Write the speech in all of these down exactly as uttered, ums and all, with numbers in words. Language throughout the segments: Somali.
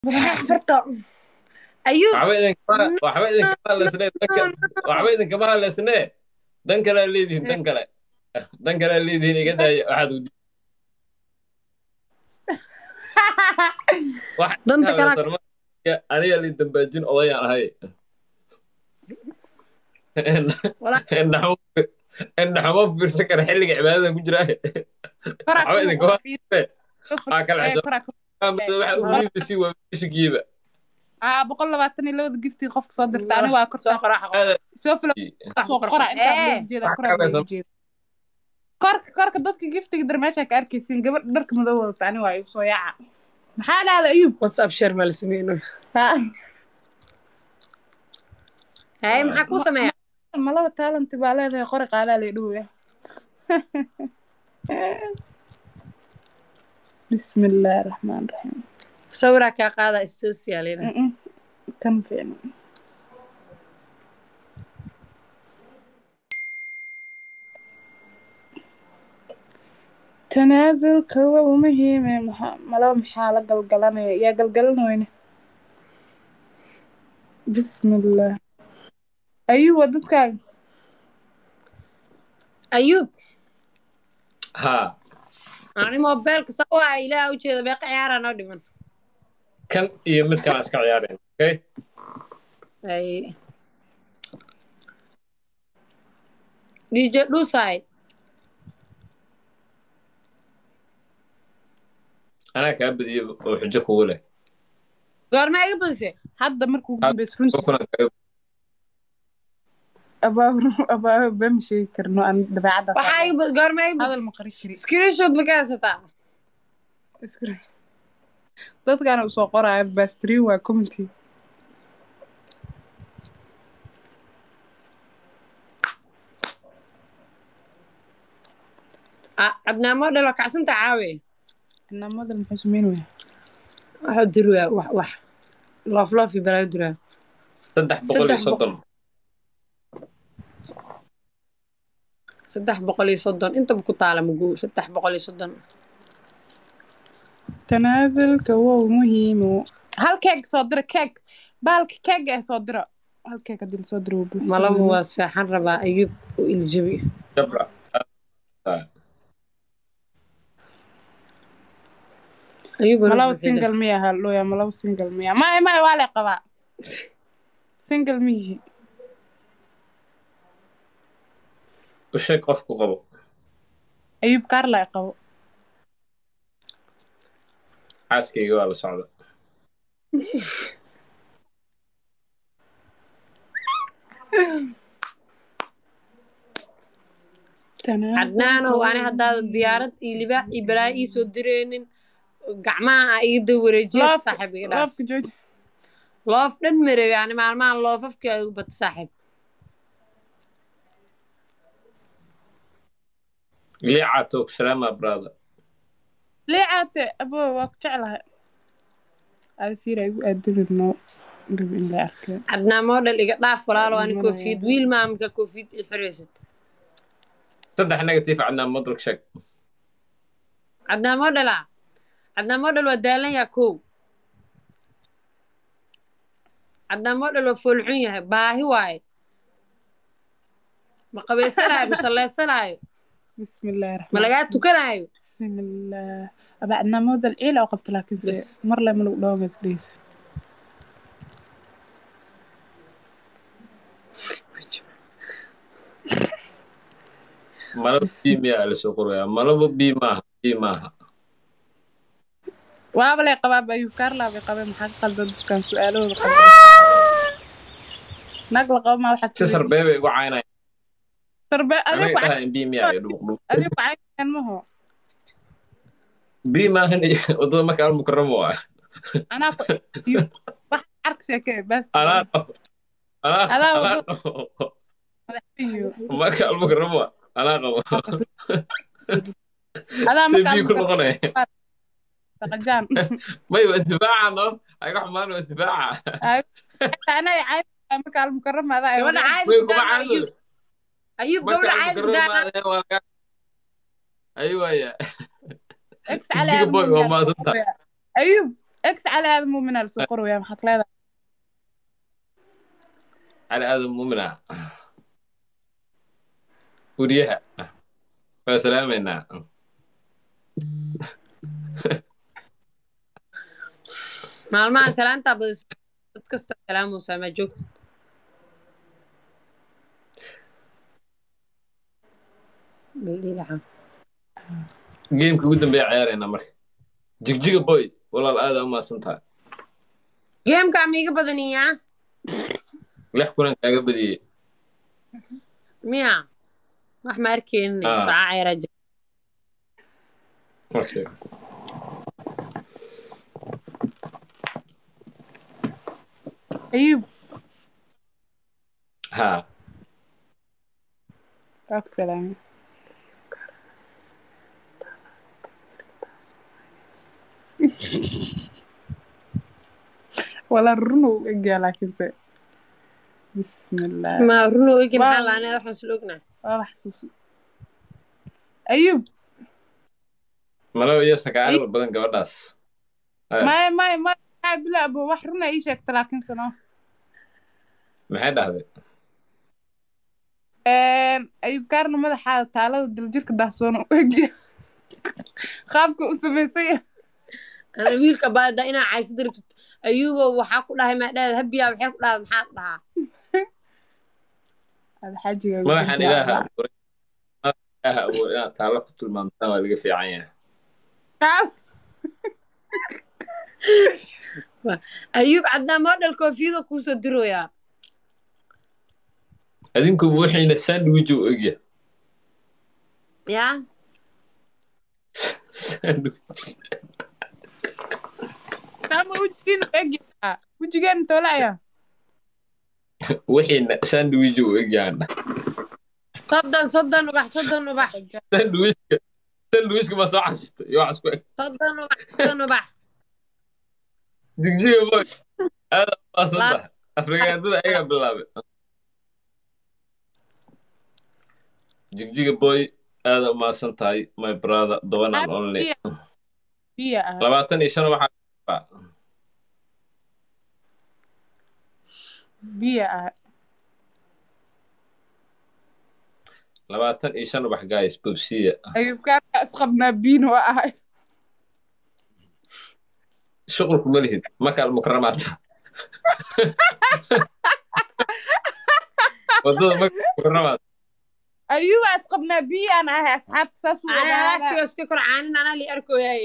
فرطة أيوب waxba idin kama no waxba idin kama no lesne danka no waxba idin kama lesne dan kale leedihin no dan kale dan kale leedihin iga daaya waxaad u wax danta kala haleesan ma aniga li dambaajin odayaan ahay wala indhaxmo indhaxmo fiirsan kara xilliga cibaadada ku jira كرة waxba كم idin kama قرة في aa kala إيه xisho كرة كم waxa u بقول riidisi waa bishigiiba آه بقول لبعتني لو جفتي خفك صدر تاني وأكرت soo qora xaqo سوف لو wax سو ku قرأ qorqor أنت لو ee جيدا wax كرة kale لو جيدا كرك كرك ضدك جفتي قدر ماشي كأركيسين قبل درك مدور تاني واي صياعة محال هذا أيوب whatsapp share ma la sameyno ها hay maxaa kuu sameeya ما لو تالنت بالله ذي خرق هذا اللي يدوه بسم الله الرحمن الرحيم sawira kaa qaada istosiyaalina كم فين تنازل كوا ومهمة مح... ملام حالة قلقلانة يا قلقلنا وين بسم الله أيوة ضدك ayuub ha ani mobilka soo waa ilaa u jeeda beeq ciyaara noo dhiman kan iyo mid kale iska ciyaareen okay ay dj dhusay anaa kaa badiyay oo xujo kugu leh goorma iga badisay hadda markuu Had- dambeys runtii kuna kaga- abaa abaa bamshi karno aan dabeecadda waxaa iga bad goorma iga hadal badisay ma qari kari screenshot ma ka haysataa dadkaana usoo qoraayo bastrin waa commenty cadnaamo dhalo kacsanta caawe inamada muxuu sameyn waya waxuu diruyaa wax wax loof loof iyo balaayo diruyaa saddex boqol iyo saddex soddon saddex boqol iyo soddon intaba ku taala maguu saddex boqol iyo soddon tanaasulka wow muhiimo hal keeg soo dira keeg baalka keeg ee soo dira hal keeg haddii lasoo diro wuu buuxsamay. malabu waa seexan rabaa ayuub oo iljabi jabra ayuub malaw single miya halooya malaw single miya maya maya waa lay qabaa single miyi u sheeg qofku qabo ayuub kaar lay qabo xaaskayga waa la socda cadnaanow ani haddaada diyaarad iyo libaax iyo balaayo ii soo direynin gacmaha a iida wareejiya saaxiib iga dhaaf loofka jooji loof dhan marew yani maalmahan loofafkii ay u bata saaxiib liica toog salaama brother liicaate aboo waa ku jeclahay ada fiira igu aadabid noo rab in la arkay cadnaan moodhal iga dhaaf walaalo ani koofiyad wiil maamka koofiyad ii xireysad saddex negative cadnaan madrug sheeg cadnaan moodhala cadnaan moodhal waa daalan yaa kow cadnaan moodhal waa foolxun yahay baahi waaye ma qabaysanaayo ma shallaysanaayo بسم الله الرحمن ma lagaa tukanaayo بسم الله أبا عندنا مودة العيلة أو قبت لكن بس. سي مر لما لو دوم ديس malaba bii miyaa la soo qorayaa malaba bii maaha bii maaha وابا لي قباب أيوب كارلا بقباب محاق قلب كان سؤاله بقباب نقل قوم ما واحد si sarbee bay igu caynaya سربا أذيب anaga وعين dhaha in bii miyaa iyo dhuuqdhuuq أذيب وعين كان ما هو bii maahan wadada marka almukaramo waa أنا أكو أيوب واحد عرك شيء بس anaa qabo anaa هذا هو anaa دو- qabo أيوب marka almukaramo waa anaa qabo هذا si bii ku مكان noqonaya سقجان may waa isdifaaca no ayaga xumaan waa isdifaaca أنا عايز مكان المكرم هذا gabadha caadi way ku kuma daana caado ayuub ayuub marka gabadha caadi ku almukaramo daana maadee waa laga aywaaya إكس على jijiga boy waa maasanta أيوب اكس على هذا مو من السكر ويا محط لها على هذا مؤمنة وريها فسلامنا maalmaha salaanta badis dad kasta salaamusa ma joogto bildilaha جيمك ugu dambeeya ciyaarayna marka jigjiga boy walaal aad u maasantahay geemka amiga badaniya lix kulan kaaga badiyay miya wax ma arkeenin Ah. saacayra okay ايوب ha اك سلام ولا الرنو اجا لكن سي بسم الله ma runo igi Waa- maxaa laanay waxaan soo ognaa والله حسوس ايوب malaw iyo sagaal badan gabadhaas Ah, ما ما ما بلا ابو wax runa ii sheegta laakiin sano maxay dhahday een ayub kaarna madaxa taalada diljirka daahsoon u eegay qaabka u sameysay ana wiilka baada inaa caysid rabtid ayugo waxaa ku dhahay maadhaada habiya waxay ku dhahay maxaa dhahaa hada xajiga madaxan ilaaha abuuray ilaaha abuuray inaad taalo ku tilmaamtaan waa laga fiican yahay ayuub cadnaa model koofiyada kuusoo diroyaa adinku waxayna sandwich u egya yaa sandwich sama wajigina eegay wajigana tolaya waxayna sandwich u egyahan soddon soddon ubax soddon ubax sandwichka sandwichka ma soo xasustay iyo wax isku eg soddon ubax soddon ubax jigjiga boy aad u maasantahay afrikaadada ayagaa bilaabay jigjiga boy aad u maasan tahay my brother the one and only biya ah labaatan iyo shan waxaa biya ah labaatan iyo shan wax guys bobsiya ayub kaarna isqabnaa biin waa ahay shuqulku ma lihid maka almukaramaata wadada maka almukaramaata ayuba isqabnaa biyaan ahay asxaabta saas u ana ogaada alaaftiga iska kor caanin anaa li arkoyaay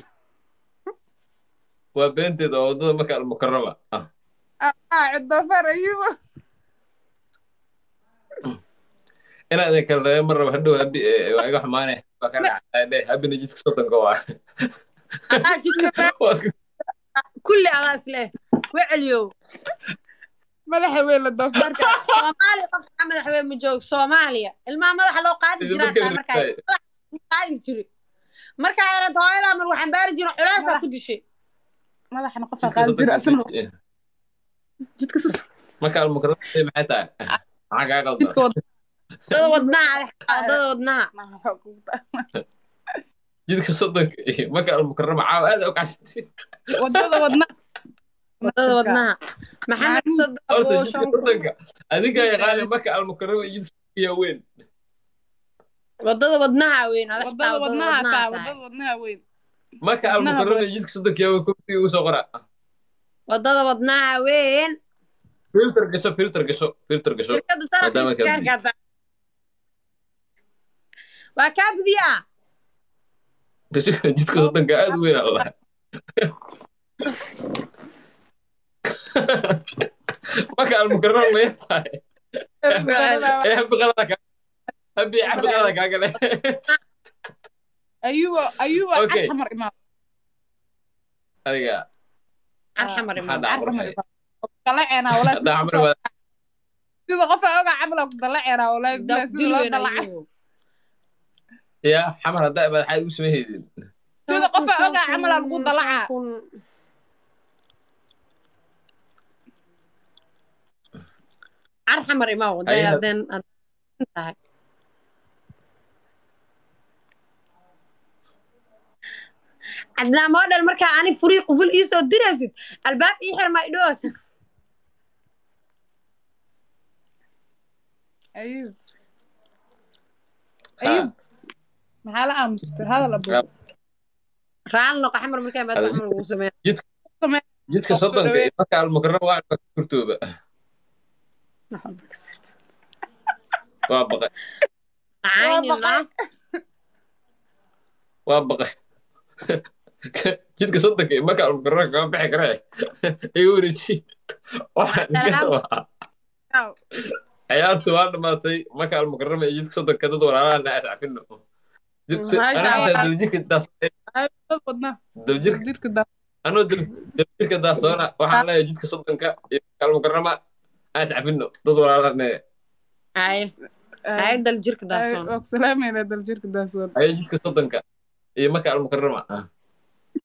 waa beenteed oo wadada maka almukarama ah ah cidofar ayuba inaad idin kala reebo mar raba hadhow habi waa iga xumaanay waa ka dhacay habina jidka soddonka waa anaa jidka waa isku kulli adaa isleh weceliyow madaxa weyn la doofaarka soomaaliya qofka madaxweyne ma joogo soomaaliya ilmaha madaxa loo qaadi jiraa taa markaa qaadi jiri markaa yarad hooyadaa mar waxaan baari jirin culaasaa ku dishay madaxana qofa qaadi jira asna jidka maka almukarama maxay tahay maxaa kaa qaldan jidka wadada wadnaha wadada wadnaha jidka soddonka iyo maka almukarama caawa aad u kacsatay wadada wadna wadada wadnaha maxamed horta sadabo jidka soddonka adigaa yaqaana maka almukarama iyo jidka weyn wadada wadnaha weyn wadada wadnaha taa wadada wadnaha weyn maka almukarama iyo jidka soddonka yaa kursiga ugu soo qora wadada wadnaha weyn filter gasho filter gasho filter gasho shirkada tarax maadaama ka gaarka waa kaa bidiyaa jidka soddonka aad u weyn allah maka almukarama ma yartahay ee habi qalada ka habi habi qalada kaaga leh ayuba ayuba Okay. xamar imaam adiga arxamar maxaa imaam dhaca xamar qorxay imaam dalaceena wala haddaa xamar waa sida qof oga camal ku dalaceena wala sida loo dalaca ya xamar haddaa madaxay ugu sameeydin sida qof oga camal lagu dalaca arxamar imaam wadada Ayaha- hadeen tahay عدنا موديل مركا أنا فريق وفي الإيسو درست الباب إيحر ما يدوس أيوب أيوب محل أمس هذا الأبو ران لو حمر مركا بعد حمر وسمين جدك جدك صدق مركا المكرمة واحد كرتوبة وابقى عيني الله وابقى جدك صدق مركا المكرمة كمان بحكي رايح يوري شيء واحد عيارتي وانا ماتي مركا المكرمة جدك صدق كذا دور على الناس عارفينه أنا دلجيك الداس قدنا دلجيك دلجيك الداس أنا دلجيك الداس أنا وحنا جدك صدق المكرمة أسعى فينه تدور على الناس أي أي دلجيك داسون سلام يا دلجيك داسون أي جدك صدق إيه مكة المكرمة